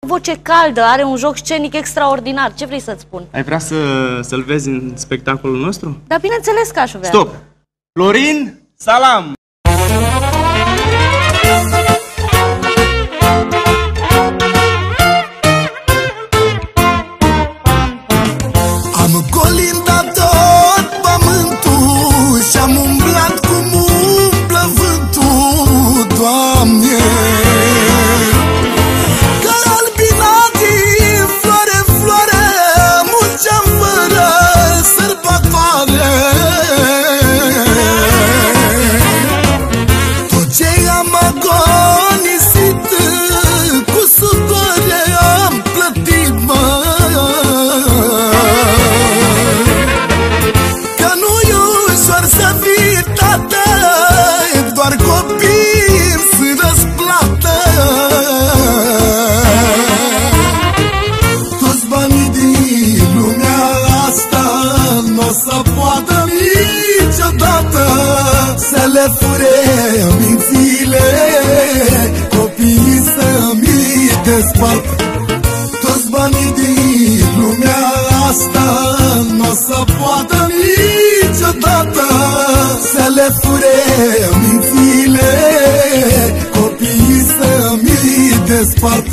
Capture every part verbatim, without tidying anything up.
voce caldă, are un joc scenic extraordinar. Ce vrei să-ți spun? Ai vrea să, să-l vezi în spectacolul nostru? Da, bineînțeles că aș vrea. Stop! Florin Salam! Am colindat tot pământul și-am umblat cum umblă vântul, Doamne. Ca albina din floare în floare, munceam fără sărbătoare. Tot ce am agonisit cu sudoare am plătit, mă. Să fii tată, doar copii să răsplată. Toți banii din lumea asta n-o să poată niciodată să le fure mințile, copiii să-mi despart. Toți banii din lumea asta n-o să poată niciodată să le fure mințile, copiii să-mi despart.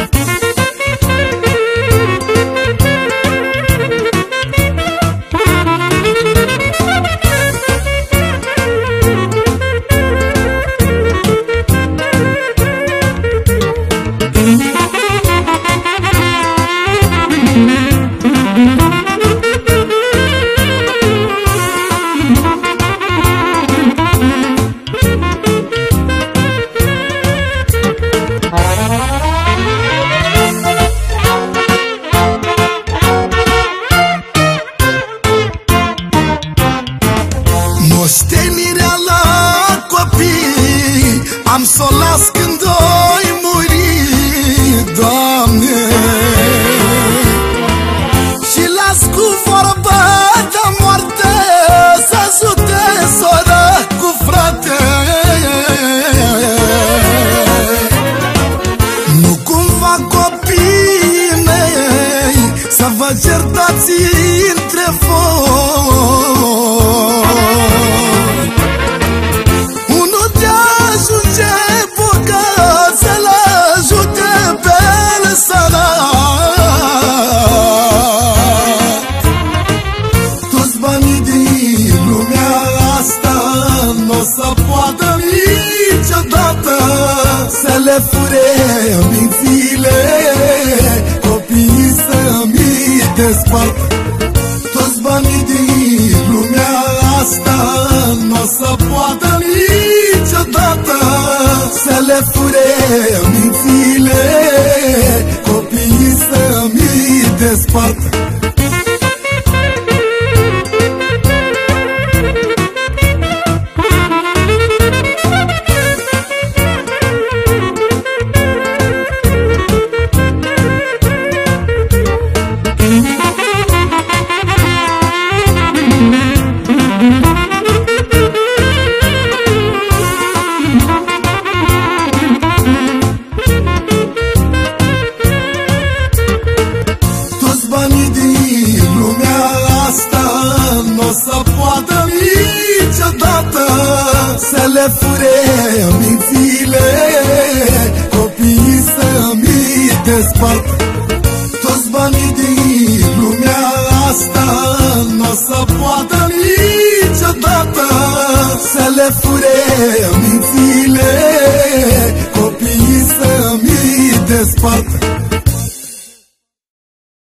Moștenirea la copii am să o las când oi muri, Doamne. Și las cu vorba de moarte să ajute soră cu frate. Nu cumva copiii mei să vă certați între voi. Să le fure mințile, copiii să-mi despart. Toți banii din lumea asta n-o să poată niciodată să le fure mințile, copiii să-mi despart. Să le fure mințile, copiii să-mi despart. Toți banii din lumea asta n-o să poată niciodată să le fure mințile, copiii să-mi despart.